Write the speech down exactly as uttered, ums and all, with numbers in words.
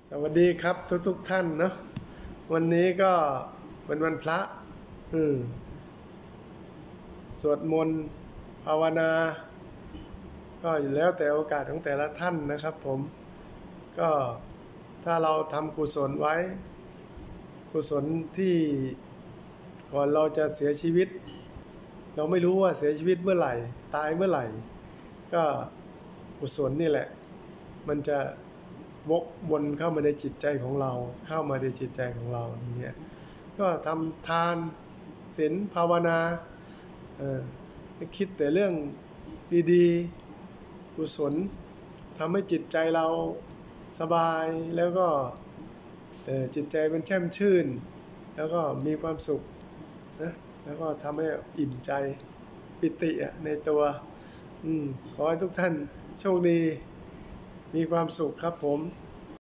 สวัสดีครับทุกทุกท่านเนาะวันนี้ก็เป็นวันพระอืมสวดมนต์ภาวนาก็อยู่แล้วแต่โอกาสของแต่ละท่านนะครับผมก็ถ้าเราทำกุศลไว้กุศลที่ก่อนเราจะเสียชีวิตเราไม่รู้ว่าเสียชีวิตเมื่อไหร่ตายเมื่อไหร่ก็กุศลนี่แหละมันจะวกวนเข้ามาในจิตใจของเราเข้ามาในจิตใจของเราอย่างเงี้ยก็ทำทานศีลภาวนาเออคิดแต่เรื่องดีๆกุศลทำให้จิตใจเราสบายแล้วก็จิตใจมันแช่มชื่นแล้วก็มีความสุขนะแล้วก็ทำให้อิ่มใจปิติในตัวอืมขอให้ทุกท่านโชคดีมีความสุขครับผม